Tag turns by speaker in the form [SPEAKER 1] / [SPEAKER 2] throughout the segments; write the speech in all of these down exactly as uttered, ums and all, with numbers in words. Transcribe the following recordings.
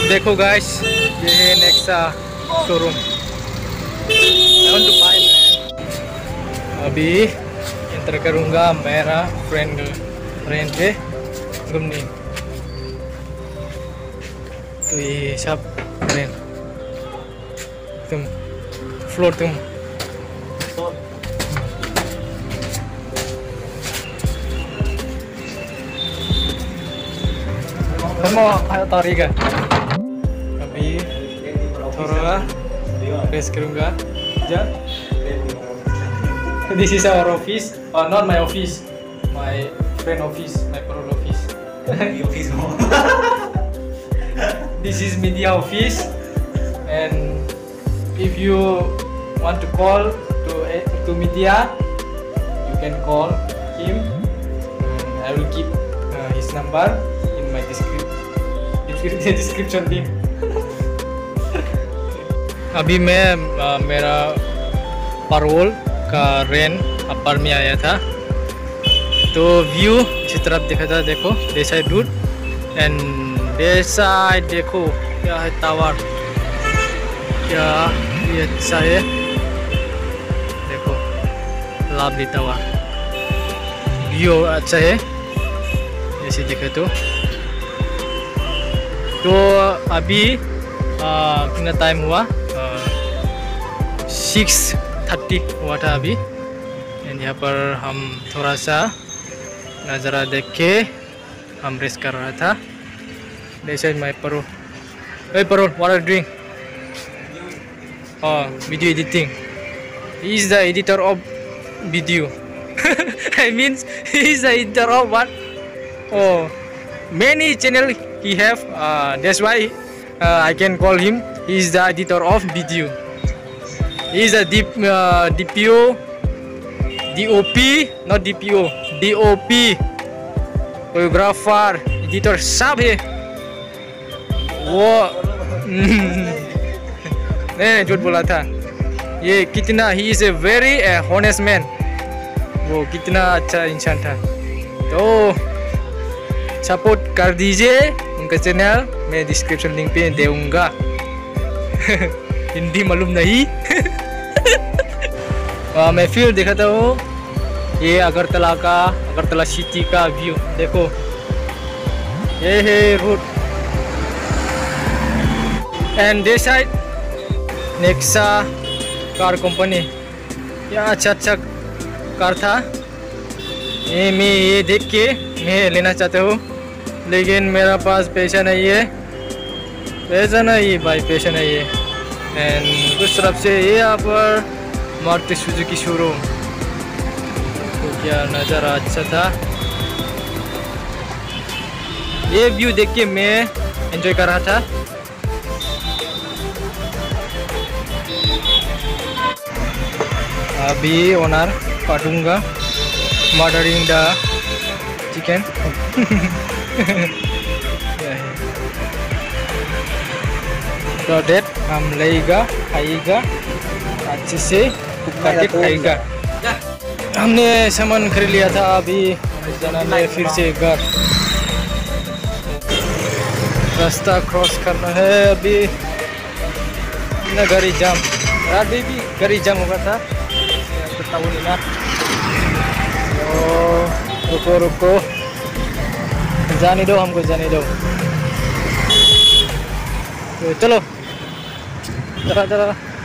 [SPEAKER 1] देखो गाइस, ये है Nexa showroom. I want to buy man. अभी इंटर करूँगा मेरा फ्रेंड फ्रेंड पे घूमने। तो ये सब फ्रेंड तुम फ्लोर तुम mau ayo tarik kan? Tapi थोड़ा रेस्ट करूँगा जा। This is our office, oh not my office, my friend office, my parole office.
[SPEAKER 2] Office mo.
[SPEAKER 1] This is media office, and if you want to call to to media, you can call him. And I will keep uh, his number in my description. Description भी। अभी मैं आ, मेरा पारोल का rent अपर में आया था, तो view जिस तरफ देखा था देखो the side route and the side देखो क्या है टावर, क्या ये अच्छा है देखो लाभली टावर, व्यू अच्छा है ऐसे दिखे तो। तो अभी कितना टाइम हुआ, सिक्स थर्टी हुआ था अभी। एंड यहाँ पर हम थोड़ा सा नज़ारा देख के हम रेस्ट कर रहा था। जैसे my bro a bro what are doing? oh video editing. He is the editor of video. I mean he is the editor of what? Oh, many channel he have, uh, that's why uh, I can call him. He is the editor of video. He is a D, uh, D P O, D O P, not D P O, D O P, choreographer, editor सब है वो। नहीं झूठ बोला था। ये कितना he is a very uh, honest man, वो कितना अच्छा इंसान था। तो सपोर्ट कर दीजिए उनका चैनल, मैं डिस्क्रिप्शन लिंक पे दूंगा। हिंदी मालूम नहीं। आ, मैं फिर दिखाता हूँ ये अगरतला का, अगरतला सिटी का व्यू देखो। ये है route and this side Nexa car company. क्या अच्छा अच्छा कार था। ये मैं ये देख के मैं लेना चाहता हूँ, लेकिन मेरा पास पैसा नहीं है, पैसा नहीं भाई, पैसा नहीं है। एंड उस तरफ से ये यहाँ पर मारुति सुजुकी शोरूम, तो क्या नज़ारा अच्छा था। ये व्यू देख के मैं एंजॉय कर रहा था। अभी ओनर काटूंगा, मर्डरिंग द चिकन। तो डेट हम लेगा खाएगा अच्छे से, कुक करके खाएगा। हमने सामान खरीद लिया था, अभी जाना है फिर से घर। रास्ता क्रॉस करना है अभी, ना गाड़ी जाम, रात में भी गाड़ी जाम होगा था, ताऊ नहीं ना। तो रुको रुको, जाने दो हमको, जाने दो। तो चलो चला चला।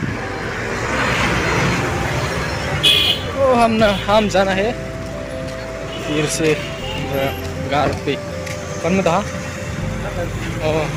[SPEAKER 1] तो हम ना हम जाना है फिर से घर पे। कौन में था? ओह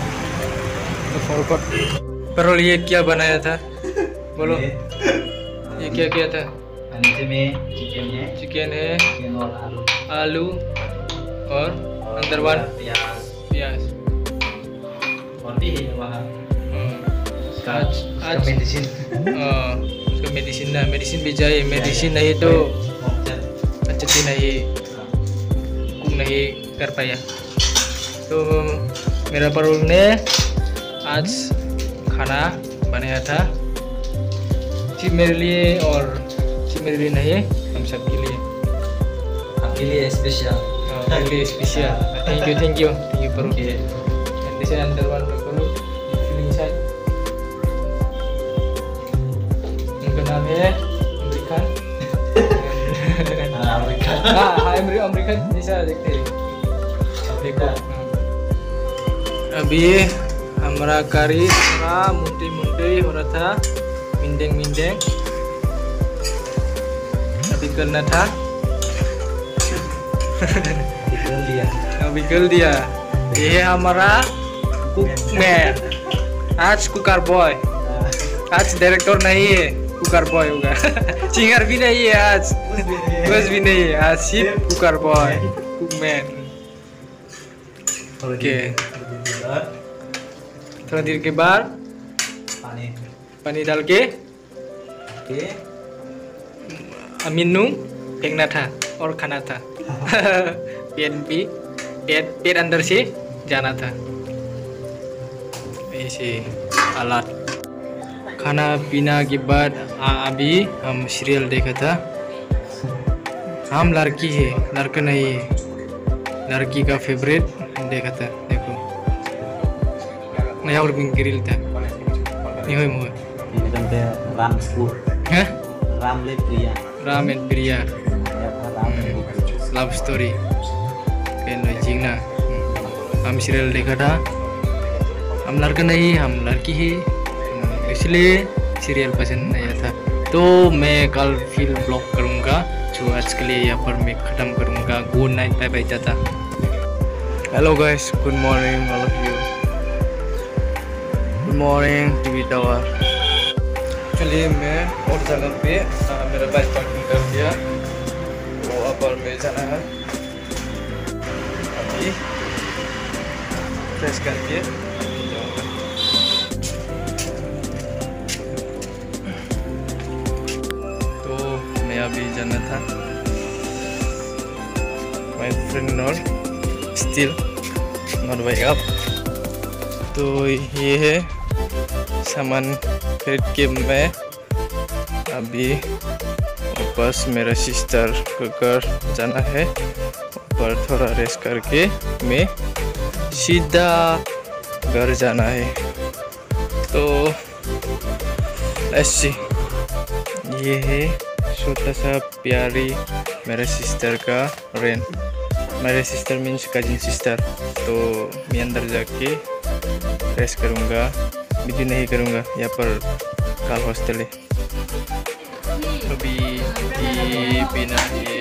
[SPEAKER 1] पर ये क्या बनाया था बोलो, ये क्या क्या था?
[SPEAKER 2] में चिकन है,
[SPEAKER 1] चिकन है,
[SPEAKER 2] चिकन और आलू,
[SPEAKER 1] आलू और अंदर वाला
[SPEAKER 2] प्याज,
[SPEAKER 1] प्याज
[SPEAKER 2] और भी है वहाँ।
[SPEAKER 1] आज आज
[SPEAKER 2] मेडिसिन,
[SPEAKER 1] उसका मेडिसिन ना, मेडिसिन भी चाहिए। मेडिसिन नहीं तो अच्छी नहीं कुक नहीं कर पाया। तो मेरा परोल ने आज खाना बनाया था, सिर्फ मेरे लिए और सिर्फ मेरे लिए नहीं, हम सब के लिए,
[SPEAKER 2] आपके लिए स्पेशल,
[SPEAKER 1] आपके लिए special. Thank you thank you thank you परोल। जैसे अंदर वन में करो फीलिंग साइड। उनका नाम है अमेरिकन।
[SPEAKER 2] हाँ अमेरिकन।
[SPEAKER 1] हाँ हाँ अमेरिकन जैसा देखते हैं। देखो अभी हमारा करी थोड़ा मुंडी मुंडी हो रहा था, मिंडेंग मिंडेंग अभी करना था।
[SPEAKER 2] निकल दिया।
[SPEAKER 1] अभी कर दिया। ये है हमारा कुकमैन, आज कुकर बॉय। आज डायरेक्टर नहीं है, कुकर बॉय होगा। सिंगर भी नहीं है आज, कुछ भी नहीं है आज, सिर्फ कुकर बॉय कुकमैन। ओके थोड़ा देर के बाद
[SPEAKER 2] पानी
[SPEAKER 1] पानी डाल के
[SPEAKER 2] के
[SPEAKER 1] अमीनू फेंकना था और खाना था। पेट भी पेट पेट अंदर से जाना था। ऐसे हालात। खाना पीना के बाद अभी हम सीरियल देखा था। हम लड़की है, लड़का नहीं है, लड़की का फेवरेट देखा था। देखो मैं और गिरिल था नहीं हुई मुझे
[SPEAKER 2] ini kan teh ram sepuluh
[SPEAKER 1] Hah?
[SPEAKER 2] ram le pria
[SPEAKER 1] Ram and Priya
[SPEAKER 2] ya ram
[SPEAKER 1] love story lodging ना। हम सीरियल देखा था। हम लड़का नहीं, हम लड़की है, इसलिए सीरियल पसंद नहीं था। तो मैं कल फिर ब्लॉग करूँगा, जो आज के लिए यहाँ पर मैं ख़त्म करूँगा। Good night, bye bye, tata. Hello guys, good morning all of you. Good morning TV tower. चलिए मैं और जगह पे आ, मेरा बाइक पार्किंग कर दिया। तो अब और मैं जाना है अभी फ्रेश करके जाऊँगा। तो मैं अभी जाना था माय फ्रेंड और स्टिल नॉट वेक अप। तो ये है सामान खरीद के मैं अभी वापस मेरा सिस्टर को घर जाना है। पर थोड़ा रेस्ट करके मैं सीधा घर जाना है। तो लेट्स सी, ये है छोटा सा प्यारी मेरे सिस्टर का रेन। मेरे सिस्टर मीन्स कजिन सिस्टर। तो मैं अंदर जाके रेस्ट करूँगा, वीडियो नहीं करूँगा, यहाँ पर कल हॉस्टल है। अभी ये बिना ये